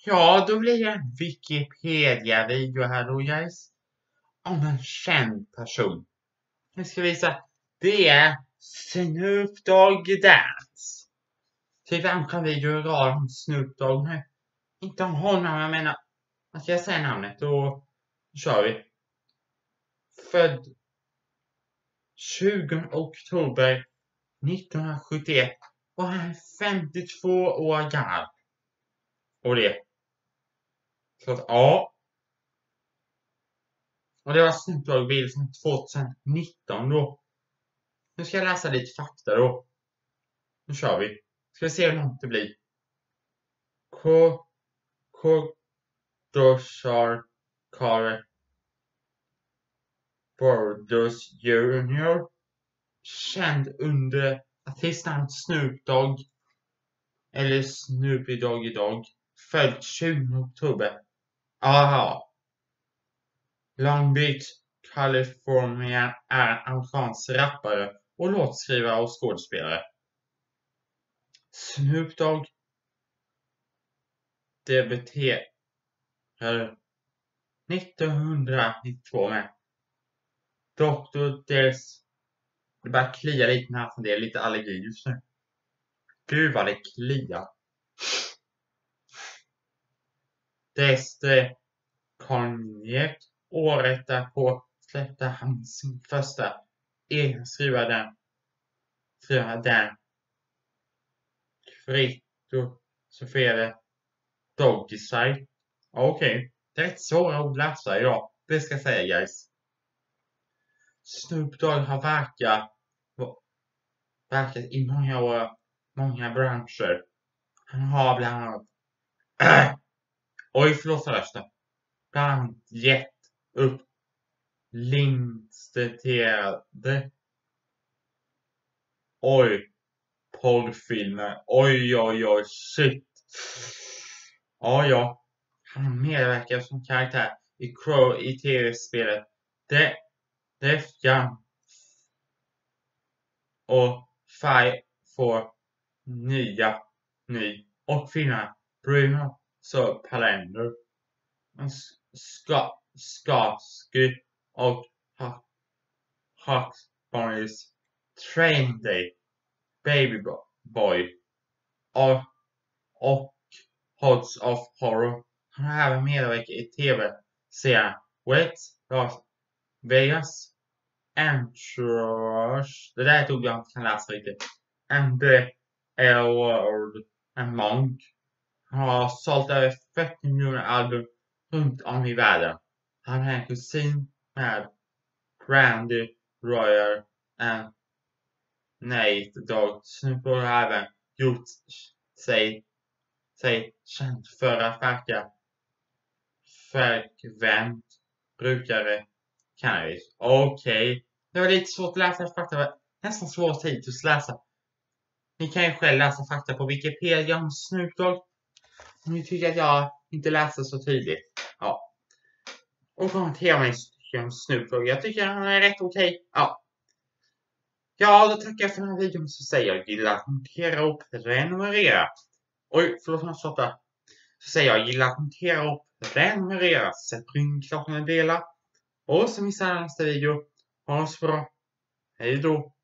Ja, då blir det en Wikipedia-video här då, guys. Om en känd person. Nu ska vi visa. Det är Snoop Dogg Dance. Till vem kan vi göra om Snoop Dogg nu? Inte om honom, jag menar. Att jag säger namnet, då kör vi. Född 20 oktober 1971. Och han är 52 år gammal. Och det. Så att, ja. Och det var Snoop Dogg bild från 2019 då. Nu ska jag läsa lite fakta då. Nu kör vi. Ska vi se hur långt det blir. Doshar Kare Borders Jr. Känd under artistnamnet Snoop Dogg. Eller Snoopy Doggy Dogg. Född 20 oktober. Aha. Long Beach, California är amerikansk rappare och låtskrivare och skådespelare. Snoop Dogg debuterade 1992 med Dr. Des. Det börjar klia lite med näsan, det är lite allergi just nu. Gud vad det kliar. Destre Konjek. Året därpå släppte han sin första egen skriva den Kristoffer Doggyside. Okej, det är rätt svåra ord att läsa idag. Det ska jag säga, guys. Snoop Dogg har verkat i många år, många branscher. Han har bland annat förlåt rösten. Bland annat gett upp linsterade porrfilmer. Oj, shit. Ja. Han medverkar som karaktär i Crow i tv-spelet Def Jam och Five for ny och filmen Bruno så Palender. Skarsky och Hawksboys Train Day, Baby Boy och Hods of Horror. Han har även medverkat i tv-serien Las Vegas, Entourage. Det där tog jag inte kan läsa riktigt. And the World and Monk. Han har sålt över 40 miljoner album runt om i världen. Han är en kusin med Brandy Royal och Nate Dogg. Snoop Dogg har även gjort sig känd för att verka frekvent brukare cannabis. Okej. Det var lite svårt att läsa fakta. Det var nästan svårt tid att läsa. Ni kan ju själv läsa fakta på Wikipedia om Snoop Dogg. Om ni tycker att jag inte läser så tydligt. Ja. Och kommentera mig om Snoop Dogg. Jag tycker han är rätt okej. Ja. Ja, då tackar jag för den här videon. Så säger jag gilla, kommentera och prenumerera. Förlåt om jag stoppar. Så säger jag gilla, kommentera och prenumerera. Sätt ringklockan och dela. Och så missar jag nästa video. Ha det så bra. Hej då.